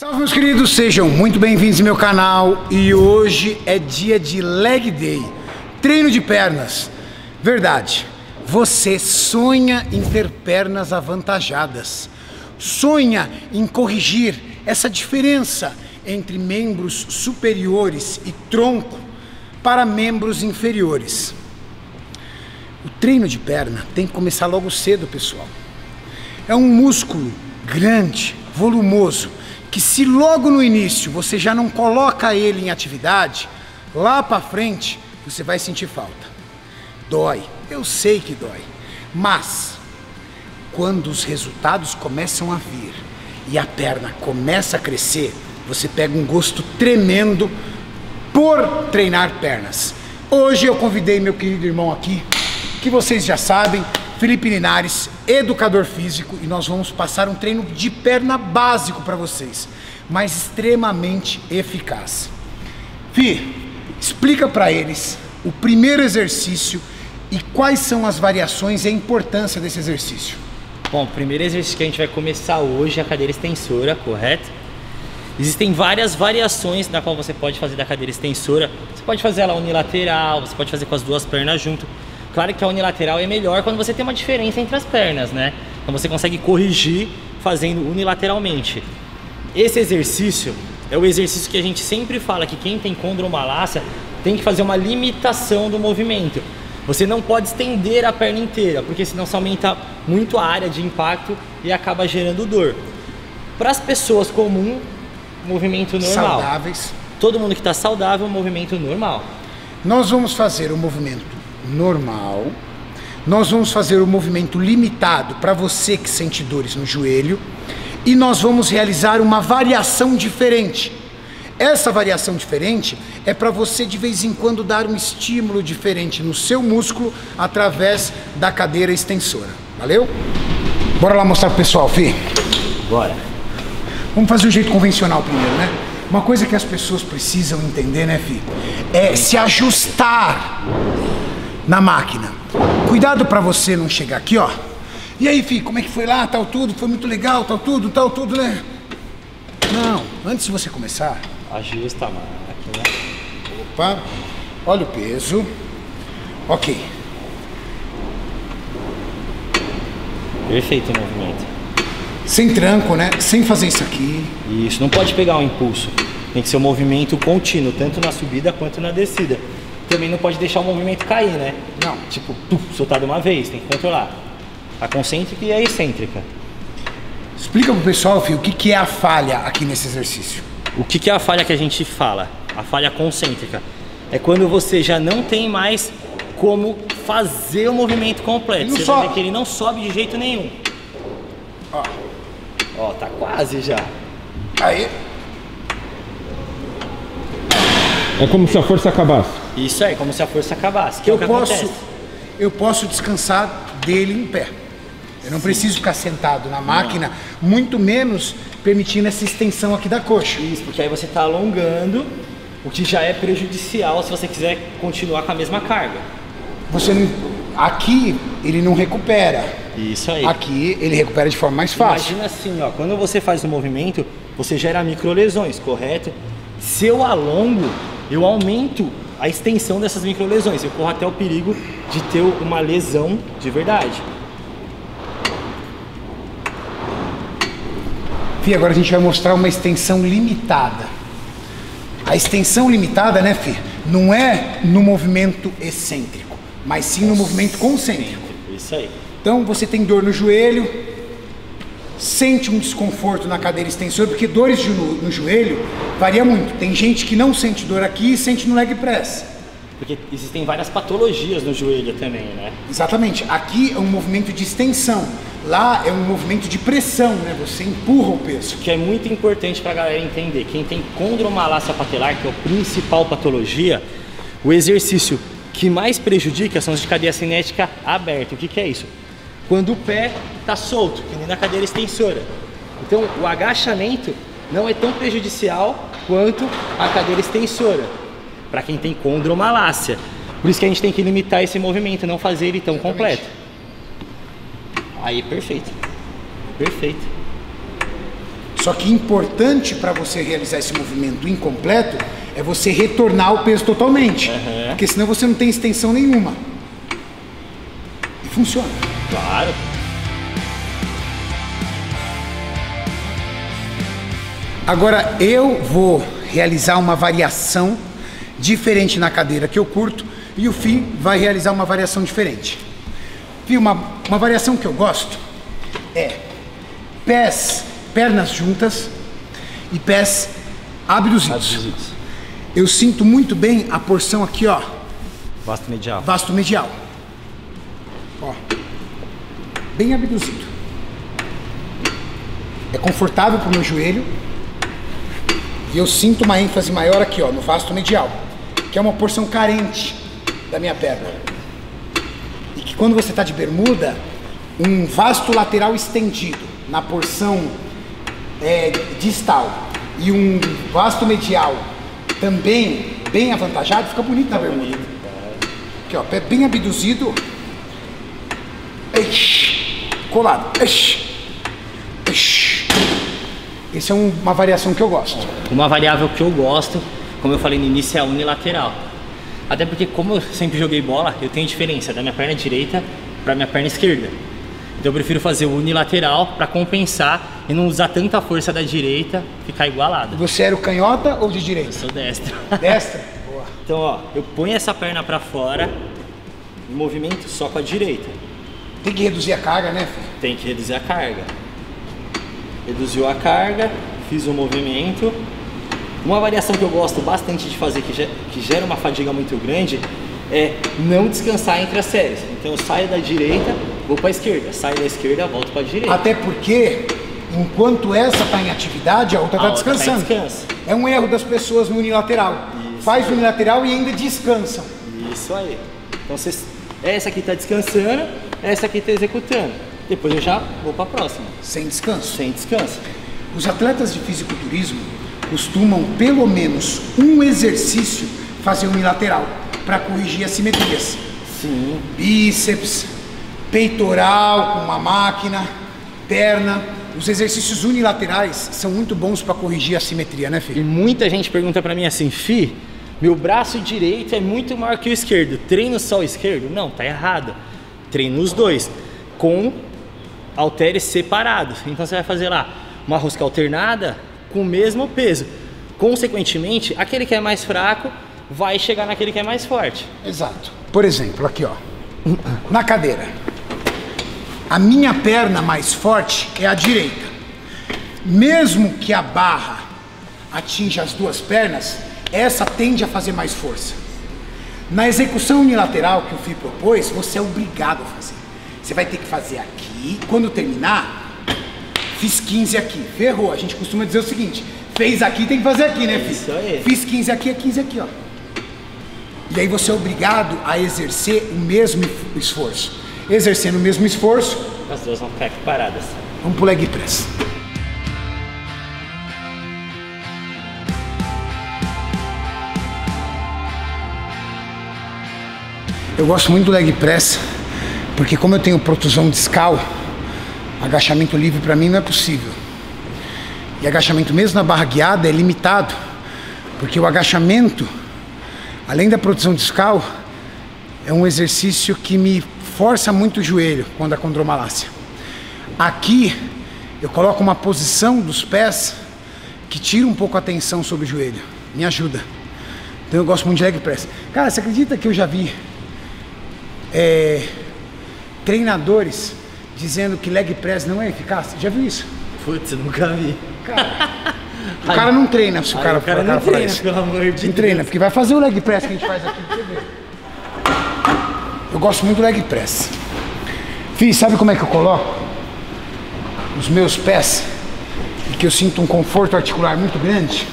Salve, meus queridos, sejam muito bem-vindos ao meu canal. E hoje é dia de Leg Day, treino de pernas. Verdade, você sonha em ter pernas avantajadas, sonha em corrigir essa diferença entre membros superiores e tronco para membros inferiores. O treino de perna tem que começar logo cedo, pessoal. É um músculo grande, volumoso, que se logo no início você já não coloca ele em atividade, lá para frente você vai sentir falta. Dói, eu sei que dói, mas quando os resultados começam a vir e a perna começa a crescer, você pega um gosto tremendo por treinar pernas. Hoje eu convidei meu querido irmão aqui, que vocês já sabem, Felipe Linares, educador físico, e nós vamos passar um treino de perna básico para vocês, mas extremamente eficaz. Fih, explica para eles o primeiro exercício e quais são as variações e a importância desse exercício. Bom, o primeiro exercício que a gente vai começar hoje é a cadeira extensora, correto? Existem várias variações na qual você pode fazer da cadeira extensora. Você pode fazer ela unilateral, você pode fazer com as duas pernas junto. Claro que a unilateral é melhor quando você tem uma diferença entre as pernas, né? Então você consegue corrigir fazendo unilateralmente. Esse exercício é o exercício que a gente sempre fala que quem tem condromalácia tem que fazer uma limitação do movimento. Você não pode estender a perna inteira, porque senão você aumenta muito a área de impacto e acaba gerando dor. Para as pessoas comuns, movimento normal. Saudáveis. Todo mundo que está saudável, movimento normal. Nós vamos fazer o movimento normal, nós vamos fazer o movimento limitado para você que sente dores no joelho, e nós vamos realizar uma variação diferente. Essa variação diferente é para você de vez em quando dar um estímulo diferente no seu músculo através da cadeira extensora. Valeu? Bora lá mostrar pro pessoal, Fih? Bora. Vamos fazer o jeito convencional primeiro, né? Uma coisa que as pessoas precisam entender, né, Fih? É se ajustar na máquina. Cuidado para você não chegar aqui, ó. E aí, Fih, como é que foi lá, tal tudo? Foi muito legal, tal tudo, né? Não, antes de você começar... Ajusta a máquina. Opa, olha o peso. Ok. Perfeito o movimento. Sem tranco, né? Sem fazer isso aqui. Isso, não pode pegar um impulso. Tem que ser um movimento contínuo, tanto na subida quanto na descida. Também não pode deixar o movimento cair, né? Não. Tipo, soltar de uma vez, tem que controlar. A concêntrica e a excêntrica. Explica pro pessoal, Fih, o que é a falha aqui nesse exercício. O que é a falha que a gente fala? A falha concêntrica. É quando você já não tem mais como fazer o movimento completo. Você vai ver que ele não sobe de jeito nenhum. Ó. Ó, tá quase já. Aí. É como se a força acabasse. Isso aí, como se a força acabasse. Que é o que acontece. Eu posso descansar dele em pé. Eu não preciso ficar sentado na máquina, muito menos permitindo essa extensão aqui da coxa. Isso, porque aí você está alongando, o que já é prejudicial se você quiser continuar com a mesma carga. Você não, aqui ele não recupera. Isso aí. Aqui ele recupera de forma mais fácil. Imagina assim, ó, quando você faz o movimento, você gera microlesões, correto? Se eu alongo, eu aumento a extensão dessas microlesões. Eu corro até o perigo de ter uma lesão de verdade. Fih, agora a gente vai mostrar uma extensão limitada. A extensão limitada, né, Fih, não é no movimento excêntrico, mas sim no movimento concêntrico. Isso aí. Então você tem dor no joelho, sente um desconforto na cadeira extensora, porque dores no joelho varia muito. Tem gente que não sente dor aqui e sente no leg press. Porque existem várias patologias no joelho também, né? Exatamente. Aqui é um movimento de extensão. Lá é um movimento de pressão, né? Você empurra o peso. Que é muito importante para a galera entender. Quem tem condromalácia patelar, que é a principal patologia, o exercício que mais prejudica são os de cadeia cinética aberta. O que é isso? Quando o pé está solto, que nem na cadeira extensora. Então o agachamento não é tão prejudicial quanto a cadeira extensora, para quem tem condromalácia. Por isso que a gente tem que limitar esse movimento, não fazer ele tão completo. Aí, perfeito. Perfeito. Só que importante para você realizar esse movimento incompleto é você retornar o peso totalmente. Porque senão você não tem extensão nenhuma. E funciona. Claro. Agora eu vou realizar uma variação diferente na cadeira que eu curto e o Fih vai realizar uma variação diferente. Fih, uma variação que eu gosto é pernas juntas e pés abduzidos. Eu sinto muito bem a porção aqui, ó. Vasto medial. Vasto medial. Ó. Bem abduzido. É confortável pro meu joelho. E eu sinto uma ênfase maior aqui, ó, no vasto medial, que é uma porção carente da minha perna. E que quando você está de bermuda, um vasto lateral estendido na porção distal e um vasto medial também bem avantajado, fica bonito na bermuda. Aqui, ó, pé bem abduzido. Colado. Essa é uma variação que eu gosto. Uma variável que eu gosto, como eu falei no início, é a unilateral. Até porque, como eu sempre joguei bola, eu tenho diferença da minha perna direita para minha perna esquerda. Então eu prefiro fazer o unilateral para compensar e não usar tanta força da direita, ficar igualado. Você era o canhota ou de direita? Eu sou destro. Destra? Boa. Então, ó, eu ponho essa perna para fora e movimento só com a direita. Tem que reduzir a carga, né, filho? Tem que reduzir a carga. Reduziu a carga, fiz o movimento. Uma variação que eu gosto bastante de fazer, que gera uma fadiga muito grande, é não descansar entre as séries. Então eu saio da direita, vou para a esquerda, saio da esquerda, volto para a direita. Até porque, enquanto essa está em atividade, a outra está descansando. É um erro das pessoas no unilateral. Isso. Faz o unilateral e ainda descansam. Isso aí. Então essa aqui está descansando, essa aqui está executando. Depois eu já vou para a próxima. Sem descanso? Sem descanso. Os atletas de fisiculturismo costumam, pelo menos um exercício, fazer unilateral para corrigir assimetrias. Sim. Bíceps, peitoral com uma máquina, perna. Os exercícios unilaterais são muito bons para corrigir a assimetria, né, filho? E muita gente pergunta para mim assim, Fih, meu braço direito é muito maior que o esquerdo. Treino só o esquerdo? Não, tá errado. Treino os dois. Com halteres separados. Então você vai fazer lá uma rosca alternada com o mesmo peso. Consequentemente, aquele que é mais fraco vai chegar naquele que é mais forte. Exato. Por exemplo, aqui, ó, na cadeira, a minha perna mais forte é a direita. Mesmo que a barra atinja as duas pernas, essa tende a fazer mais força. Na execução unilateral que o Fih propôs, você é obrigado a fazer. Você vai ter que fazer aqui, quando terminar, fiz 15 aqui, ferrou. A gente costuma dizer o seguinte, fez aqui, tem que fazer aqui, né, Fih? Isso aí. Fiz 15 aqui, é 15 aqui, ó. E aí você é obrigado a exercer o mesmo esforço. Exercendo o mesmo esforço, as duas vão ficar equiparadas. Vamos pro leg press. Eu gosto muito do leg press, porque como eu tenho protusão discal, agachamento livre para mim não é possível. E agachamento mesmo na barra guiada é limitado, porque o agachamento, além da protusão discal, é um exercício que me força muito o joelho quando a condromalácia. Aqui eu coloco uma posição dos pés que tira um pouco a tensão sobre o joelho, me ajuda. Então eu gosto muito de leg press. Cara, você acredita que eu já vi treinadores dizendo que leg press não é eficaz? Já viu isso? Putz, nunca vi. Cara, o cara não treina se o cara não treina, isso. pelo amor de Deus. Não treina, porque vai fazer o leg press que a gente faz aqui pra você ver. Eu gosto muito do leg press. Fih, sabe como é que eu coloco os meus pés e que eu sinto um conforto articular muito grande?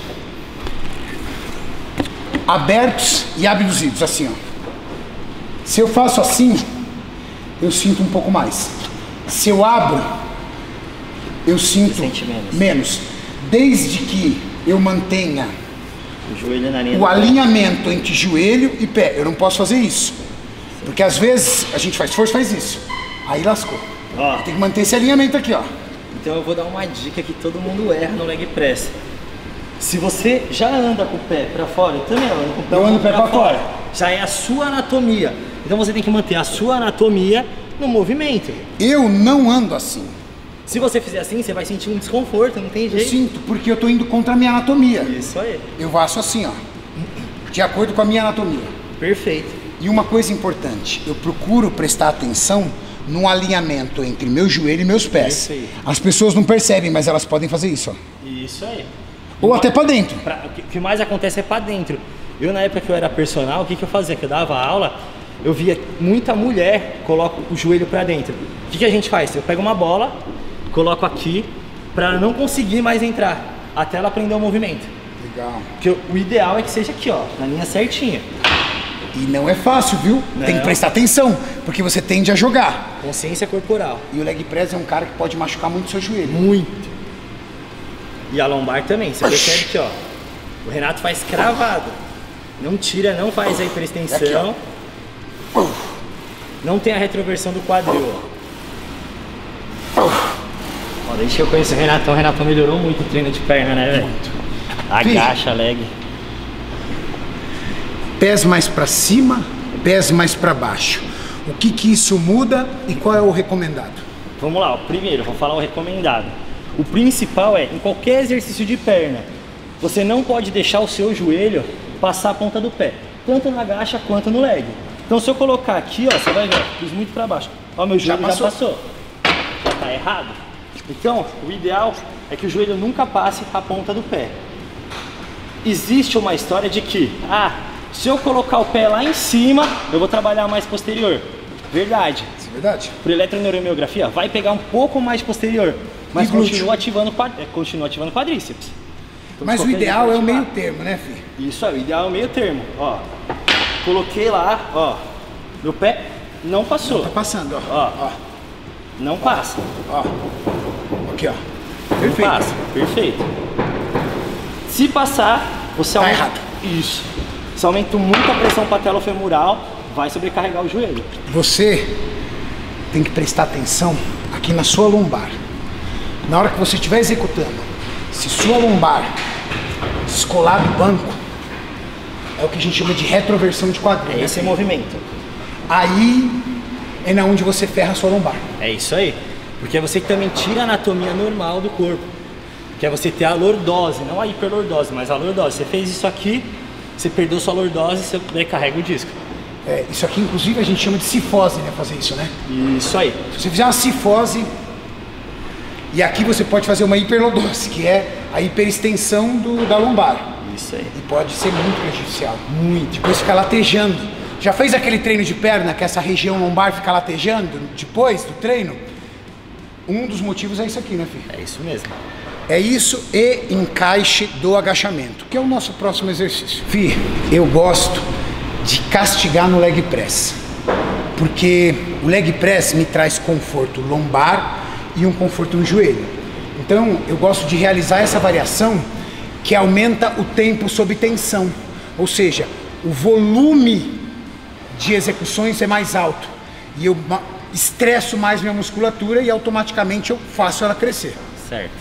Abertos e abduzidos, assim, ó. Se eu faço assim, eu sinto um pouco mais. Se eu abro, eu sinto menos. Desde que eu mantenha o joelho na linha o alinhamento entre joelho e pé. Eu não posso fazer isso. Porque às vezes a gente faz força, faz isso. Aí lascou. Tem que manter esse alinhamento aqui, ó. Então eu vou dar uma dica que todo mundo erra no leg press. Se você já anda com o pé para fora, eu também ando com o pé, eu ando o pé para fora. Já é a sua anatomia. Então você tem que manter a sua anatomia no movimento. Eu não ando assim. Se você fizer assim, você vai sentir um desconforto, não tem jeito. Eu sinto, porque eu tô indo contra a minha anatomia. Isso aí. Eu faço assim, ó, de acordo com a minha anatomia. Perfeito. E uma coisa importante, eu procuro prestar atenção no alinhamento entre meu joelho e meus pés. Perfeito. As pessoas não percebem, mas elas podem fazer isso, ó. Isso aí. Ou até para dentro. O que mais acontece é para dentro. Eu, na época que eu era personal, o que eu fazia? Que eu dava aula, eu via muita mulher coloca o joelho para dentro. O que a gente faz? Eu pego uma bola, coloco aqui, para não conseguir mais entrar, até ela aprender o movimento. Legal. Porque o ideal é que seja aqui, ó, na linha certinha. E não é fácil, viu? Não. Tem que prestar atenção, porque você tende a jogar. Consciência corporal. E o leg press é um cara que pode machucar muito o seu joelho. Muito. E a lombar também. Você percebe que, ó, o Renato faz cravado. Não tira, não faz a hiperextensão. Aqui, não tem a retroversão do quadril, ó. Ó, desde que eu conheço o Renatão melhorou muito o treino de perna, né, velho? Muito. Agacha, leg. Pés mais para cima, pés mais para baixo. O que isso muda e qual é o recomendado? Vamos lá, ó. Primeiro, vou falar o recomendado. O principal é, em qualquer exercício de perna, você não pode deixar o seu joelho passar a ponta do pé, tanto na agacha quanto no leg. Então se eu colocar aqui, ó, você vai ver, fiz muito para baixo. Ó, meu joelho já passou. Já tá errado. Então, o ideal é que o joelho nunca passe a ponta do pé. Existe uma história de que, se eu colocar o pé lá em cima, eu vou trabalhar mais posterior. Verdade. Isso é verdade. Por eletroneuromiografia, vai pegar um pouco mais posterior, mas continua ativando quadríceps. Então, mas o ideal é o meio termo, né, filho? Isso aí, o ideal é o meio termo. Ó, coloquei lá, ó, meu pé não passou. Não tá passando, ó. Ó. Não passa. Ó. Aqui, ó. Perfeito. Não passa. Perfeito. Se passar, você aumenta. Tá errado. Isso. Você aumenta muito a pressão patelofemoral, vai sobrecarregar o joelho. Você tem que prestar atenção aqui na sua lombar. Na hora que você estiver executando, se sua lombar descolar do banco, é o que a gente chama de retroversão de quadril. É esse movimento. Aí é na onde você ferra a sua lombar. É isso aí. Porque é você que também tira a anatomia normal do corpo. Que é você ter a lordose, não a hiperlordose, mas a lordose. Você fez isso aqui, você perdeu sua lordose, você recarrega o disco. É, isso aqui inclusive a gente chama de cifose, né? Fazer isso, né? Isso aí. Se você fizer uma cifose, e aqui você pode fazer uma hiperlordose, que é a hiperextensão da lombar. Isso aí. E pode ser muito prejudicial. Muito. Depois fica latejando. Já fez aquele treino de perna que essa região lombar fica latejando depois do treino? Um dos motivos é isso aqui, né, filho? É isso mesmo. É isso e encaixe do agachamento, que é o nosso próximo exercício. Fih, eu gosto de castigar no leg press, porque o leg press me traz conforto lombar e um conforto no joelho. Então eu gosto de realizar essa variação que aumenta o tempo sob tensão, ou seja, o volume de execuções é mais alto e eu estresso mais minha musculatura e automaticamente eu faço ela crescer. Certo.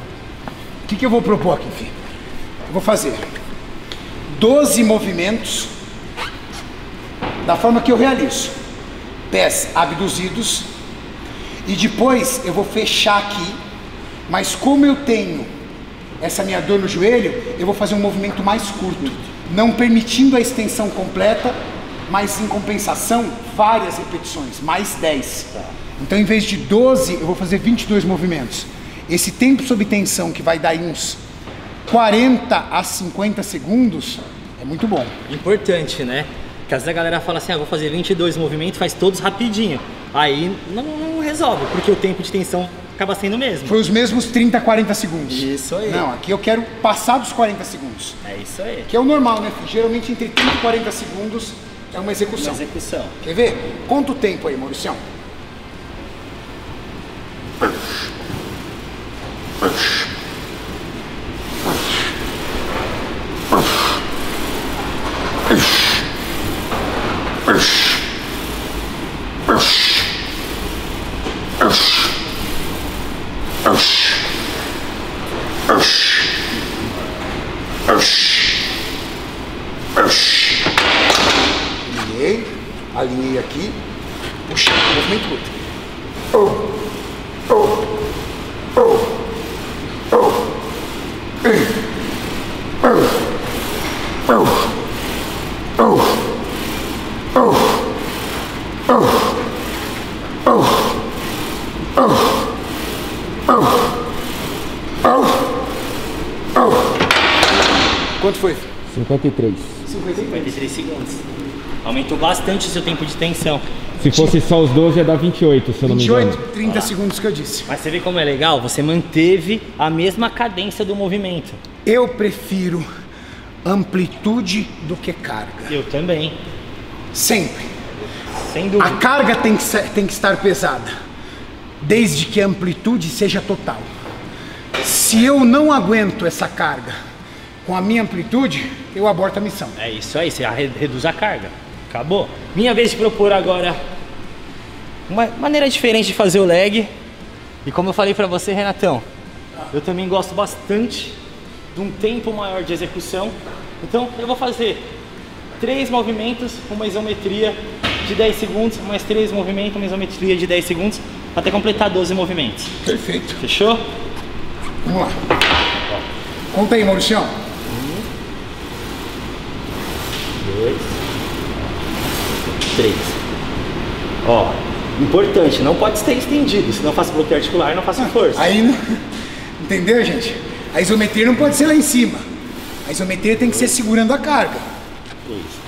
O que eu vou propor aqui, filho? Eu vou fazer 12 movimentos da forma que eu realizo. Pés abduzidos. E depois eu vou fechar aqui. Mas como eu tenho essa minha dor no joelho, eu vou fazer um movimento mais curto. Não permitindo a extensão completa, mas em compensação, várias repetições. Mais 10. Então em vez de 12, eu vou fazer 22 movimentos. Esse tempo sob tensão, que vai dar aí uns 40 a 50 segundos, é muito bom. Importante, né? Porque às vezes a galera fala assim, vou fazer 22 movimentos, faz todos rapidinho. Aí não resolve, porque o tempo de tensão acaba sendo o mesmo. Foi os mesmos 30 a 40 segundos. Isso aí. Não, aqui eu quero passar dos 40 segundos. É isso aí. Que é o normal, né, filho? Geralmente entre 30 e 40 segundos é uma execução. Quer ver? Conta o tempo aí, Mauricião. Alinhei aqui, puxei, movimento outro. Quanto foi? 53. 53 segundos. Aumentou bastante o seu tempo de tensão. Se fosse só os 12 ia dar 28, se eu não me engano. 28, 30 segundos que eu disse. Mas você vê como é legal? Você manteve a mesma cadência do movimento. Eu prefiro amplitude do que carga. Eu também. Sempre. Sem dúvida. A carga tem que estar pesada, desde que a amplitude seja total. Se eu não aguento essa carga com a minha amplitude, eu aborto a missão. É isso aí, você reduz a carga. Acabou. Minha vez de propor agora uma maneira diferente de fazer o leg. E como eu falei pra você, Renatão, eu também gosto bastante de um tempo maior de execução. Então eu vou fazer 3 movimentos com uma isometria de 10 segundos, mais 3 movimentos, uma isometria de 10 segundos, até completar 12 movimentos. Perfeito. Fechou? Vamos lá. Conta aí, Maurício. 2, 3. Ó, importante, não pode ser estendido, senão eu faço bloqueio articular e não faço força. Aí não... Entendeu, gente? A isometria não pode ser lá em cima. A isometria tem que ser segurando a carga. Isso.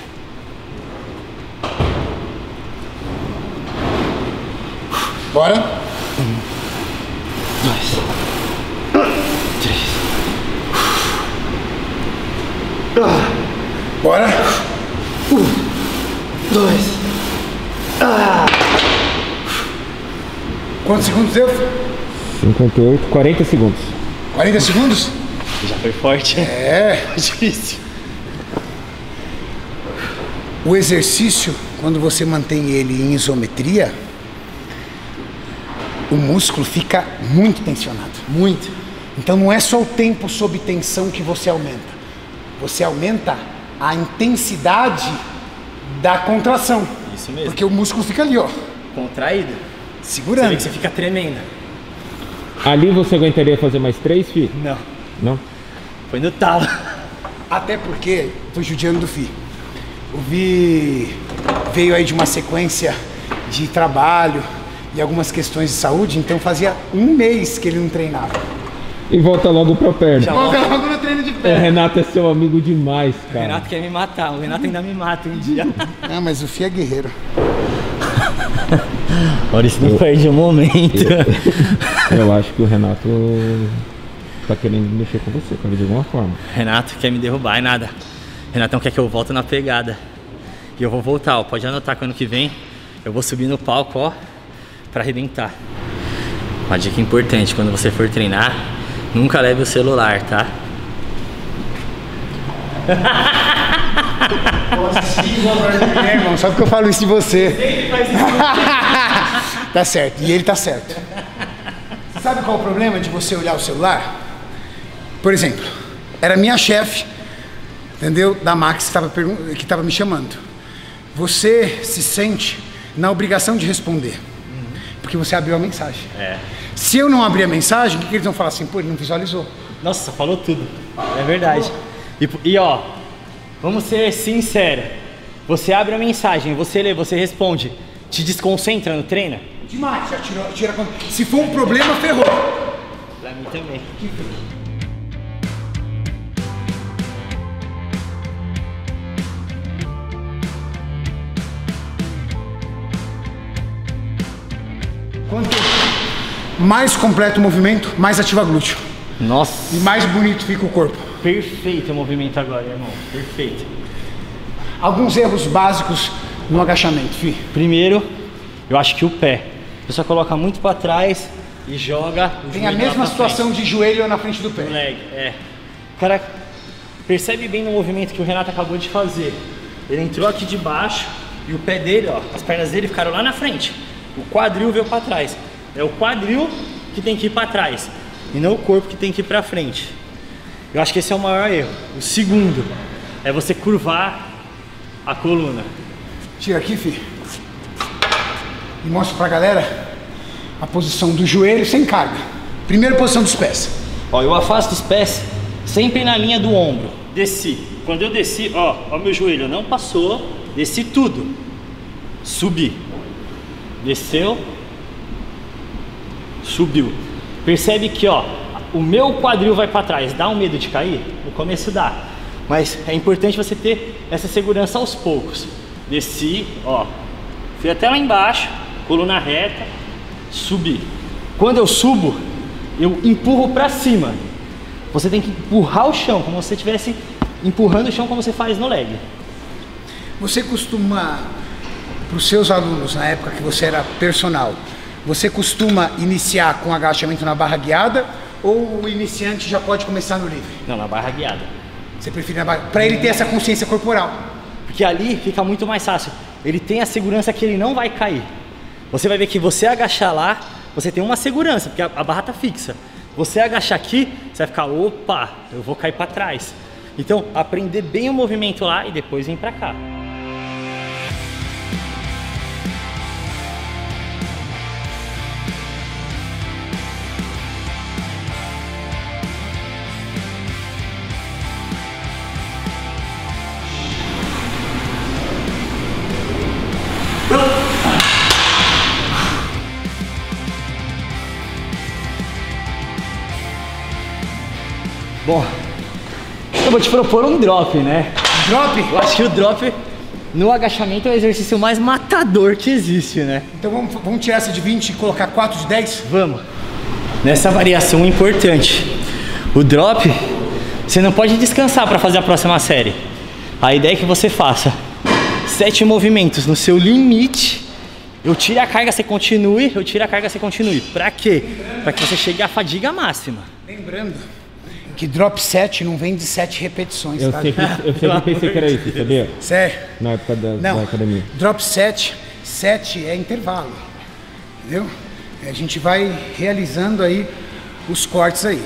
Bora? 1, 2, 3. Bora? 1, 2. Quantos segundos deu? 58, 40 segundos. 40 segundos? Já foi forte. É. Difícil. O exercício, quando você mantém ele em isometria, o músculo fica muito tensionado. Muito. Então não é só o tempo sob tensão que você aumenta. Você aumenta a intensidade da contração. Isso mesmo. Porque o músculo fica ali, ó, Contraído. Você vê segurando. que você fica tremendo. Ali você aguentaria fazer mais 3, fi? Não. Não? Foi no talo. Até porque, tô judiando do Fi. O Vi veio aí de uma sequência de trabalho e algumas questões de saúde, então fazia 1 mês que ele não treinava. E volta logo pra perna. Já Logo no treino de O pé. Renato é seu amigo demais, O cara. Renato quer me matar. O Renato ainda me mata um dia. Ah, mas o Fi é guerreiro. Maurício não perde um momento. Eu acho que o Renato tá querendo mexer com você, cara, de alguma forma. Renato quer me derrubar e nada. Renatão quer que eu volte na pegada. E eu vou voltar, ó. Pode anotar que ano que vem eu vou subir no palco, ó, pra arrebentar. Uma dica importante, quando você for treinar, nunca leve o celular, tá? Irmão, só porque eu falo isso de você. Ele faz isso. Tá certo, e ele tá certo. Sabe qual é o problema de você olhar o celular? Por exemplo, era minha chefe, entendeu? Da Max que estava me chamando. Você se sente na obrigação de responder, porque você abriu a mensagem. É. Se eu não abrir a mensagem, o que eles vão falar assim? Pô, ele não visualizou. Nossa, falou tudo. É verdade. E ó, vamos ser sinceros. Você abre a mensagem, você lê, você responde. Te desconcentra no treino? Demais, já tira conta. Se for um problema, ferrou. Pra mim também. Quanto mais completo o movimento, mais ativa glúteo. Nossa. E mais bonito fica o corpo. Perfeito o movimento agora, irmão. Perfeito. Alguns erros básicos no agachamento, Fi. Primeiro, eu acho que o pé. A pessoa coloca muito pra trás e joga o Tem a joelho lá mesma pra situação de joelho na frente do frente. pé. Leg, é. O cara percebe bem no movimento que o Renato acabou de fazer. Ele entrou aqui de baixo e o pé dele, ó, as pernas dele ficaram lá na frente. O quadril veio pra trás. É o quadril que tem que ir pra trás e não o corpo que tem que ir pra frente. Eu acho que esse é o maior erro. O segundo é você curvar a coluna. Tira aqui, filho. E mostra pra galera a posição do joelho sem carga. Primeira posição dos pés. Ó, eu afasto os pés sempre na linha do ombro. Desci. Quando eu desci, ó, meu joelho não passou. Desci tudo. Subi. Desceu. Subiu. Percebe que, ó, o meu quadril vai para trás. Dá um medo de cair? No começo dá. Mas é importante você ter essa segurança aos poucos. Desci, ó. Fui até lá embaixo. Coluna reta. Subi. Quando eu subo, eu empurro para cima. Você tem que empurrar o chão, como se você estivesse empurrando o chão, como você faz no leg. Você costuma, para os seus alunos, na época que você era personal, você costuma iniciar com agachamento na barra guiada ou o iniciante já pode começar no livre? Não, na barra guiada. Você prefere na barra, para ele ter essa consciência corporal? Porque ali fica muito mais fácil. Ele tem a segurança que ele não vai cair. Você vai ver que você agachar lá, você tem uma segurança, porque a barra tá fixa. Você agachar aqui, você vai ficar, opa, eu vou cair para trás. Então, aprender bem o movimento lá e depois vir para cá. Bom, eu vou te propor um drop, né? Drop? Eu acho que o drop no agachamento é o exercício mais matador que existe, né? Então vamos tirar essa de 20 e colocar 4 de 10? Vamos. Nessa variação importante, o drop, você não pode descansar para fazer a próxima série. A ideia é que você faça 7 movimentos no seu limite. Eu tiro a carga, você continue. Eu tiro a carga, você continue. Pra quê? Pra que você chegue à fadiga máxima. Lembrando que drop 7 não vem de 7 repetições, Eu tá? sempre pensei que era isso, sabia? Sério? Na época da academia. Drop 7 é intervalo, entendeu? A gente vai realizando aí os cortes aí.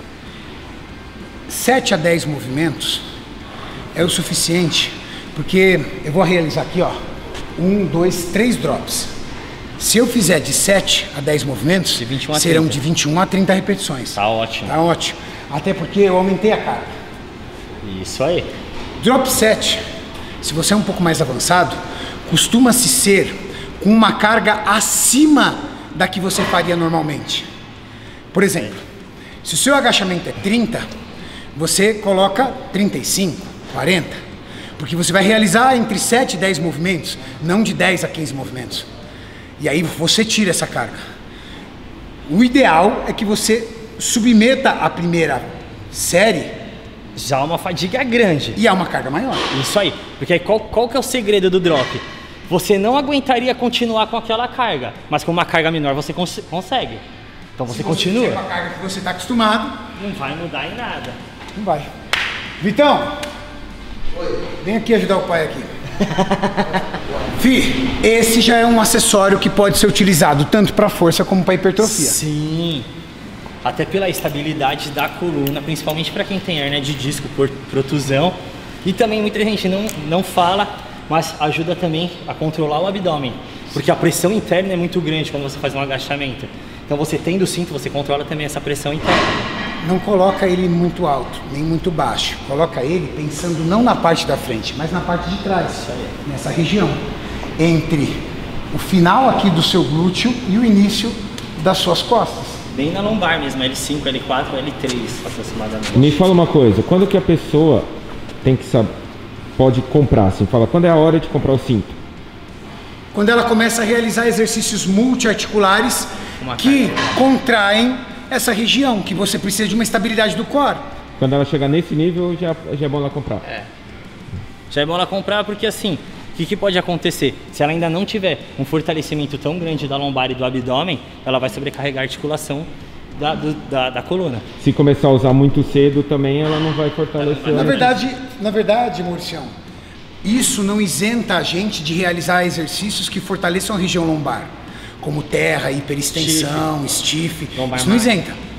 7 a 10 movimentos é o suficiente, porque eu vou realizar aqui, ó, 1, 2, 3 drops. Se eu fizer de 7 a 10 movimentos, de 21 a serão 30. de 21 a 30 repetições. Tá ótimo. Tá ótimo. Até porque eu aumentei a carga. Isso aí. Drop 7, se você é um pouco mais avançado, costuma-se ser com uma carga acima da que você faria normalmente. Por exemplo, se o seu agachamento é 30, você coloca 35, 40, porque você vai realizar entre 7 e 10 movimentos, não de 10 a 15 movimentos. E aí você tira essa carga. O ideal é que você submeta a primeira série Já uma fadiga grande. e há uma carga maior. Isso aí. Porque aí qual que é o segredo do drop? Você não aguentaria continuar com aquela carga, mas com uma carga menor você consegue. Então você continua. Se você fizer com a carga que você está acostumado, Não vai mudar em nada. não vai. Vitão, vem aqui ajudar o pai aqui. Fi, esse já é um acessório que pode ser utilizado tanto para força como para hipertrofia. Sim. Até pela estabilidade da coluna, principalmente para quem tem hernia de disco por protusão. E também muita gente não fala, mas ajuda também a controlar o abdômen. Porque a pressão interna é muito grande quando você faz um agachamento. Então você tendo o cinto, você controla também essa pressão interna. Não coloca ele muito alto, nem muito baixo. Coloca ele pensando não na parte da frente, mas na parte de trás, nessa região. Entre o final aqui do seu glúteo e o início das suas costas. Bem na lombar mesmo, L5, L4, L3 aproximadamente. Me fala uma coisa, quando que a pessoa tem que saber, pode comprar, assim, fala, quando é a hora de comprar o cinto? Quando ela começa a realizar exercícios multiarticulares Uma que carga. contraem essa região, que você precisa de uma estabilidade do core. Quando ela chegar nesse nível, já é bom ela comprar. Já é bom ela comprar porque assim, o que pode acontecer? Se ela ainda não tiver um fortalecimento tão grande da lombar e do abdômen, ela vai sobrecarregar a articulação da coluna. Se começar a usar muito cedo também, ela não vai fortalecer. Na verdade, Mauricião, isso não isenta a gente de realizar exercícios que fortaleçam a região lombar, como terra, hiperextensão, stiff. Lombar Isso não march. isenta.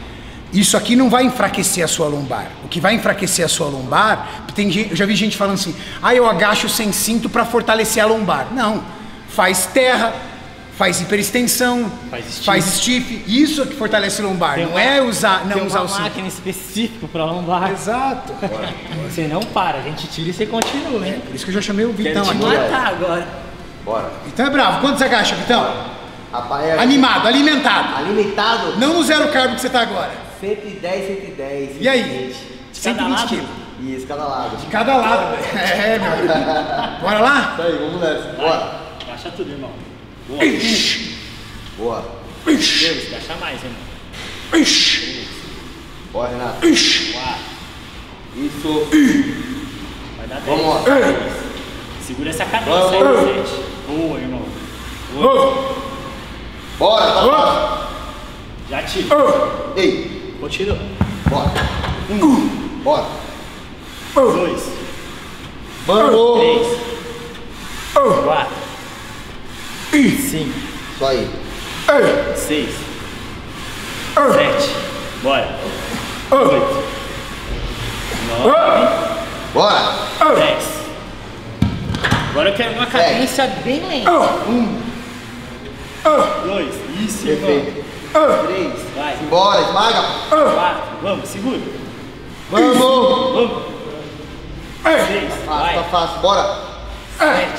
Isso aqui não vai enfraquecer a sua lombar. O que vai enfraquecer a sua lombar, eu já vi gente falando assim, eu agacho sem cinto para fortalecer a lombar. Não, faz terra, faz hiperextensão, faz stiff, isso é que fortalece a lombar, não é usar o cinto. Tem uma máquina específica para lombar. Exato. Você não para, a gente tira e você continua, hein? Por isso que eu já chamei o Vitão aqui. Quero te matar agora. Bora. Vitão é bravo, quanto você agacha, Vitão? Animado, alimentado. Alimentado? Não no zero carbo que você tá agora. 110, 110. E aí? 120 quilos. Isso, cada lado. De cada lado, velho. Meu amigo. Bora lá? Isso aí, vamos nessa. Bora. Agacha tudo, irmão. Boa. Boa. Deus, agacha mais, irmão. Bora, Renato. 4. Isso. Vai dar 10. Vamos lá. Segura essa cadência aí, 7. Boa, irmão. Boa. Bora, tá fácil. Já tira. Ei. Continua. Bora. 1. Bora. 2. Vamos. 3. 4. 5. Isso aí. 6. 7. Bora. 8. 9. Bora. 10. Agora eu quero uma cadência bem lenta. 1. 2. Isso, Perfeito. irmão. 3. Vai. Bora, esmaga. 4. Vamos, segura. Vamos. Vamos. 6. Vai. Tá fácil. Bora. 7.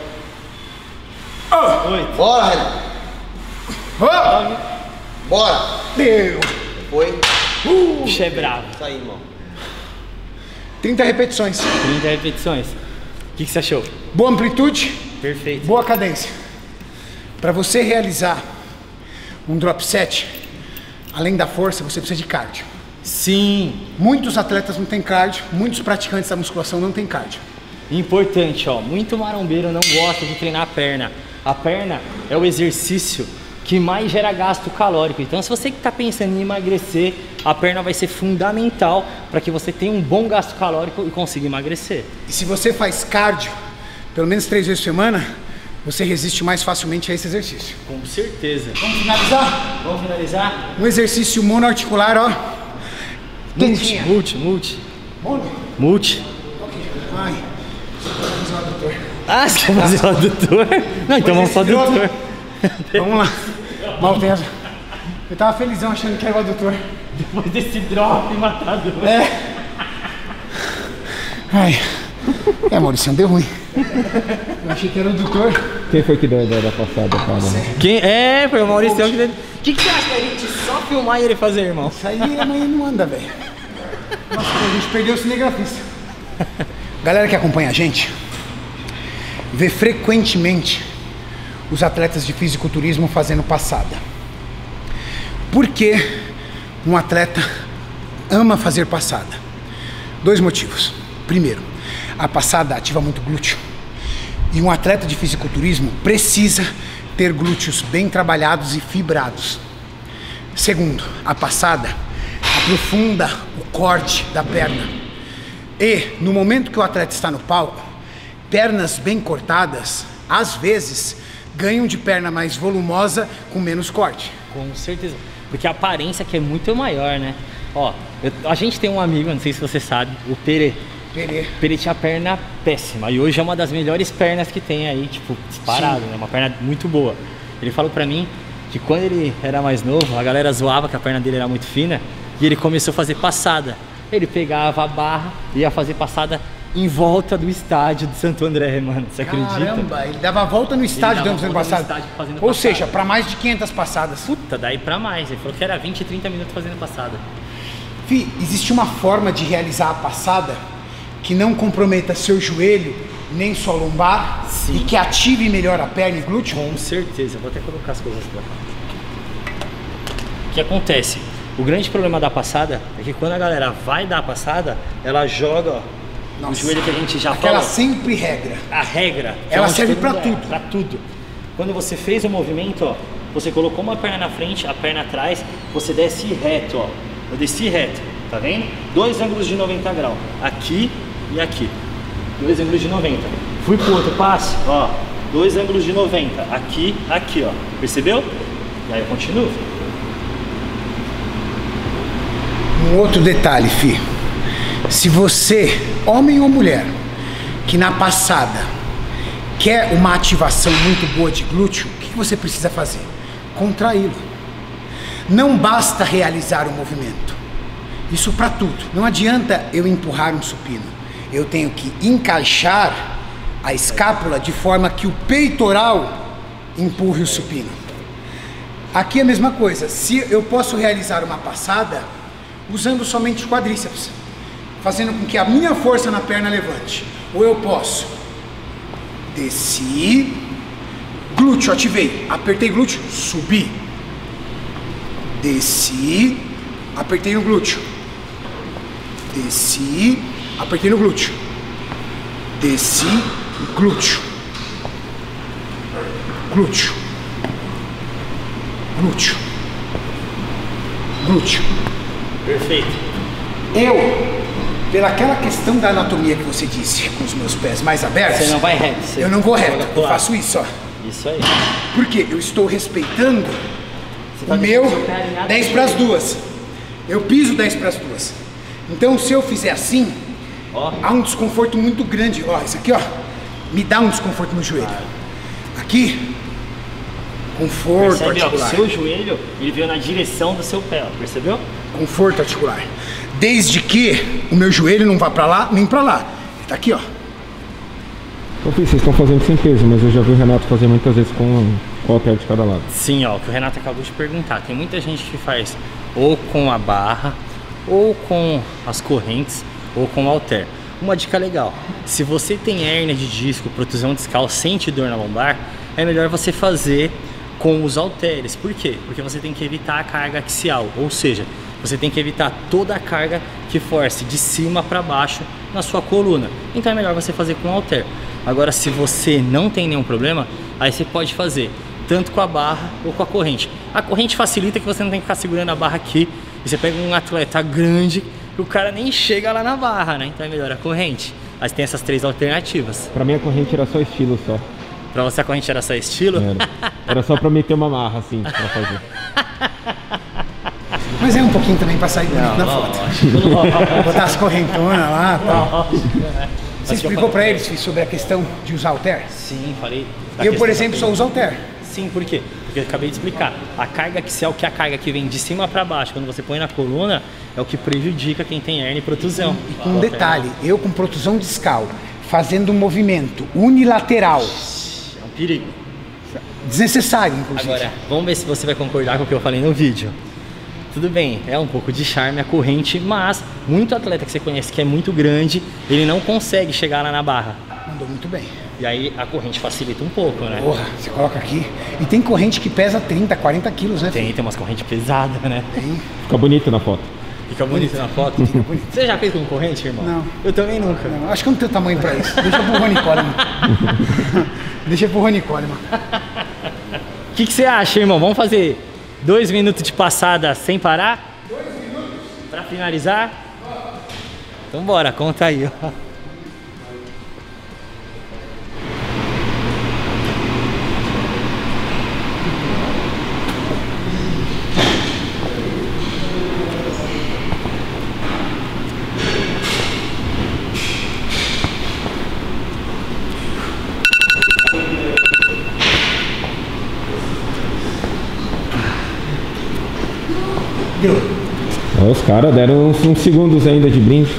8. Bora, Renato. 9. Bora. Deu. Foi. Bicho é bravo. Isso aí, irmão. 30 repetições. 30 repetições. O que você achou? Boa amplitude, Perfeito. boa cadência. Para você realizar um drop set, além da força, você precisa de cardio. Sim. Muitos atletas não têm cardio, muitos praticantes da musculação não têm cardio. Importante, ó. Muito marombeiro não gosta de treinar a perna. A perna é o exercício que mais gera gasto calórico. Então, se você que está pensando em emagrecer, a perna vai ser fundamental para que você tenha um bom gasto calórico e consiga emagrecer. E se você faz cardio, pelo menos 3 vezes por semana, você resiste mais facilmente a esse exercício. Com certeza. Vamos finalizar? Vamos finalizar? Um exercício monoarticular, ó. Tetinha. Multi. Ai, vamos lá, doutor. Ah, você quer fazer o adutor? Não, então vamos para o adutor. Vamos lá. Maltesa. Eu tava felizão achando que era o adutor. Depois desse drop matador. Ai. Maurício, deu ruim. Eu achei que era o adutor. Quem foi que deu da passada, cara? Quem? Foi o Maurício que deu. O que você acha da gente só filmar e ele fazer, irmão? Isso aí amanhã não anda, velho. Nossa, a gente perdeu o cinegrafista. Galera que acompanha a gente, vê frequentemente os atletas de fisiculturismo fazendo passada. Por que um atleta ama fazer passada? 2 motivos. Primeiro, a passada ativa muito glúteo. E um atleta de fisiculturismo precisa ter glúteos bem trabalhados e fibrados. Segundo, a passada aprofunda o corte da perna. E no momento que o atleta está no palco, pernas bem cortadas, às vezes, ganham de perna mais volumosa com menos corte. Com certeza. Porque a aparência aqui é muito maior, né? Ó, a gente tem um amigo, não sei se você sabe, o Perê. Perê tinha a perna péssima e hoje é uma das melhores pernas que tem aí, tipo, disparado, né? Uma perna muito boa. Ele falou pra mim que quando ele era mais novo, a galera zoava que a perna dele era muito fina e ele começou a fazer passada. Ele pegava a barra e ia fazer passada em volta do estádio de Santo André, mano. Você acredita? Caramba, ele dava a volta no estádio dando passada. Ou seja, para mais de 500 passadas. Puta, daí pra mais. Ele falou que era 20, 30 minutos fazendo passada. Fih, existe uma forma de realizar a passada que não comprometa seu joelho, nem sua lombar. Sim. E que ative melhor a perna e glúteo? Com certeza. Vou até colocar as coisas pra cá. O que acontece? O grande problema da passada é que quando a galera vai dar a passada, ela joga o joelho que a gente já falou. Aquela sempre regra. A regra. Ela serve pra tudo. Pra tudo. Quando você fez o movimento, ó, você colocou uma perna na frente, a perna atrás, você desce reto, ó. Eu desci reto, tá vendo? 2 ângulos de 90 graus. Aqui e aqui. 2 ângulos de 90. Fui pro outro passo, ó. 2 ângulos de 90. Aqui, aqui, ó. Percebeu? E aí eu continuo. Um outro detalhe, Fi. Se você, homem ou mulher, que na passada quer uma ativação muito boa de glúteo, o que você precisa fazer? Contraí-lo. Não basta realizar o movimento. Isso para tudo. Não adianta eu empurrar um supino. Eu tenho que encaixar a escápula de forma que o peitoral empurre o supino. Aqui é a mesma coisa. Se eu posso realizar uma passada usando somente o quadríceps, fazendo com que a minha força na perna levante. Ou eu posso desci, glúteo, ativei, apertei glúteo, subi, desci, apertei no glúteo, desci, apertei no glúteo, desci, glúteo, glúteo, glúteo, glúteo. Perfeito. Pelaquela questão da anatomia que você disse, com os meus pés mais abertos, Você não vai reto. eu não vou reto, eu faço isso, ó. Isso aí. Porque eu estou respeitando tá o meu deixando seu pé alinhado 10 para as 2. Eu piso 10 para as 2. Então, se eu fizer assim, Ó. há um desconforto muito grande. Ó, isso aqui, ó, me dá um desconforto no joelho. Aqui, conforto Percebe, ó, o articular. seu joelho, ele veio na direção do seu pé, ó, percebeu? Conforto articular. Desde que o meu joelho não vá para lá, nem para lá. Ele tá aqui, ó. Então, vocês estão fazendo sem peso, mas eu já vi o Renato fazer muitas vezes com halter de cada lado. Sim, ó, o que o Renato acabou de perguntar. Tem muita gente que faz ou com a barra, ou com as correntes, ou com o halter. Uma dica legal: se você tem hérnia de disco, protusão discal, sente dor na lombar, é melhor você fazer com os halteres. Por quê? Porque você tem que evitar a carga axial, ou seja, você tem que evitar toda a carga que force de cima para baixo na sua coluna. Então é melhor você fazer com halter. Agora, se você não tem nenhum problema, aí você pode fazer tanto com a barra ou com a corrente. A corrente facilita que você não tem que ficar segurando a barra aqui. E você pega um atleta grande e o cara nem chega lá na barra, né? Então é melhor a corrente. Mas tem essas três alternativas. Pra mim a corrente era só estilo só. Pra você a corrente era só estilo? Era só pra meter uma marra assim, pra fazer. Mas é um pouquinho também pra sair bonito na foto. Botar as correntonas lá e tal. Você explicou pra eles sobre a questão de usar halter? Sim, falei. Eu, por exemplo, só uso halter. Sim, por quê? Porque eu acabei de explicar. A carga axial, que é a carga que vem de cima para baixo, quando você põe na coluna, é o que prejudica quem tem hérnia e protusão. E com um detalhe, eu com protusão discal, fazendo um movimento unilateral. É um perigo. Desnecessário, inclusive. Agora, vamos ver se você vai concordar com o que eu falei no vídeo. Tudo bem, é um pouco de charme a corrente, mas muito atleta que você conhece que é muito grande, ele não consegue chegar lá na barra. Mandou muito bem. E aí a corrente facilita um pouco, né? Porra, você coloca aqui. E tem corrente que pesa 30, 40 quilos, né? Tem umas correntes pesadas, né? Tem. Fica bonito na foto. Fica bonito na foto. Você já fez com corrente, irmão? Não. Eu também nunca. Não, acho que eu não tenho tamanho pra isso. Deixa pro Rony Coleman. Deixa pro Rony Coleman. O que você acha, irmão? Vamos fazer 2 minutos de passada sem parar? 2 minutos? Pra finalizar? Então bora, conta aí, ó. Deu. Os caras deram uns segundos ainda de brinde.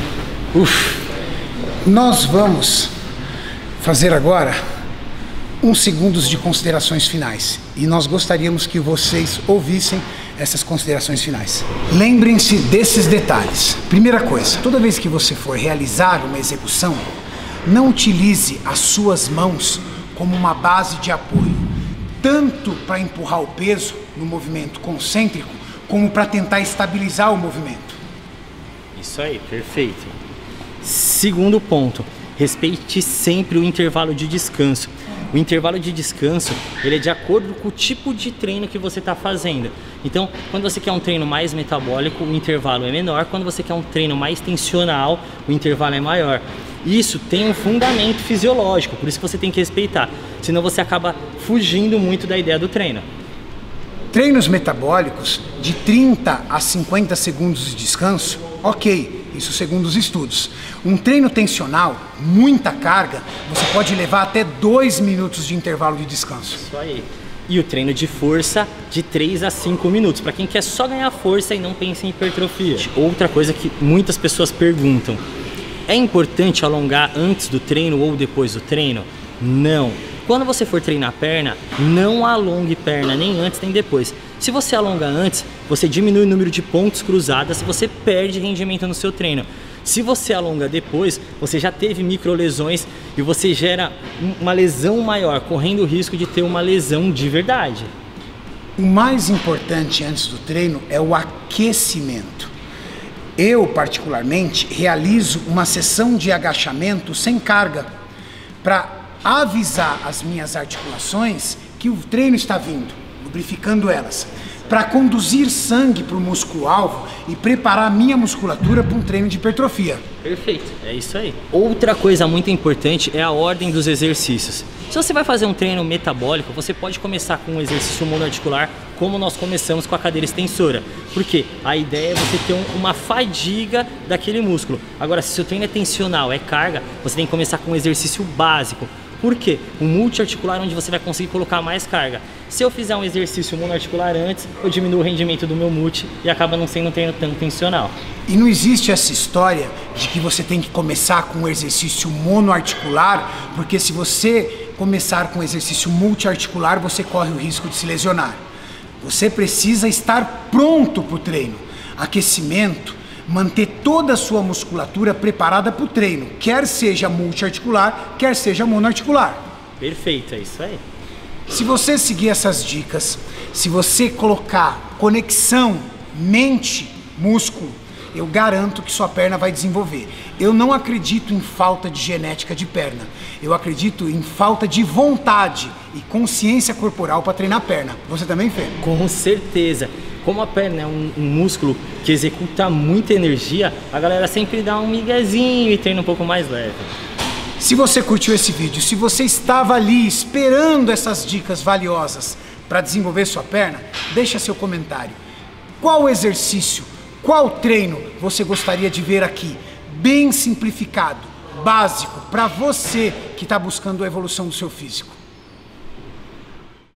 Nós vamos fazer agora uns segundos de considerações finais. E nós gostaríamos que vocês ouvissem essas considerações finais. Lembrem-se desses detalhes. Primeira coisa, toda vez que você for realizar uma execução, não utilize as suas mãos como uma base de apoio, tanto para empurrar o peso no movimento concêntrico, como para tentar estabilizar o movimento. Isso aí, perfeito. Segundo ponto, respeite sempre o intervalo de descanso. O intervalo de descanso, ele é de acordo com o tipo de treino que você está fazendo. Então, quando você quer um treino mais metabólico, o intervalo é menor. Quando você quer um treino mais tensional, o intervalo é maior. Isso tem um fundamento fisiológico, por isso que você tem que respeitar. Senão você acaba fugindo muito da ideia do treino. Treinos metabólicos de 30 a 50 segundos de descanso, ok, isso segundo os estudos. Um treino tensional, muita carga, você pode levar até 2 minutos de intervalo de descanso. Isso aí. E o treino de força de 3 a 5 minutos, para quem quer só ganhar força e não pensa em hipertrofia. Outra coisa que muitas pessoas perguntam, é importante alongar antes do treino ou depois do treino? Não. Quando você for treinar perna, não alongue perna nem antes nem depois. Se você alonga antes, você diminui o número de pontos cruzados e você perde rendimento no seu treino. Se você alonga depois, você já teve microlesões e você gera uma lesão maior, correndo o risco de ter uma lesão de verdade. O mais importante antes do treino é o aquecimento. Eu, particularmente, realizo uma sessão de agachamento sem carga para avisar as minhas articulações que o treino está vindo, lubrificando elas, para conduzir sangue para o músculo-alvo e preparar a minha musculatura para um treino de hipertrofia. Perfeito, é isso aí. Outra coisa muito importante é a ordem dos exercícios. Se você vai fazer um treino metabólico, você pode começar com um exercício monoarticular, como nós começamos com a cadeira extensora. Porque a ideia é você ter uma fadiga daquele músculo. Agora, se o seu treino é tensional, é carga, você tem que começar com um exercício básico. Por quê? Um multiarticular onde você vai conseguir colocar mais carga. Se eu fizer um exercício monoarticular antes, eu diminuo o rendimento do meu multi e acaba não sendo um treino tão tensional. E não existe essa história de que você tem que começar com um exercício monoarticular, porque se você começar com um exercício multiarticular, você corre o risco de se lesionar. Você precisa estar pronto para o treino. Aquecimento, manter toda a sua musculatura preparada para o treino, quer seja multiarticular, quer seja monoarticular. Perfeito, é isso aí. Se você seguir essas dicas, se você colocar conexão mente-músculo, eu garanto que sua perna vai desenvolver. Eu não acredito em falta de genética de perna. Eu acredito em falta de vontade e consciência corporal para treinar a perna. Você também, Fê? Com certeza. Como a perna é um músculo que executa muita energia, a galera sempre dá um miguezinho e treina um pouco mais leve. Se você curtiu esse vídeo, se você estava ali esperando essas dicas valiosas para desenvolver sua perna, deixa seu comentário. Qual exercício, qual treino você gostaria de ver aqui? Bem simplificado, básico, para você que está buscando a evolução do seu físico.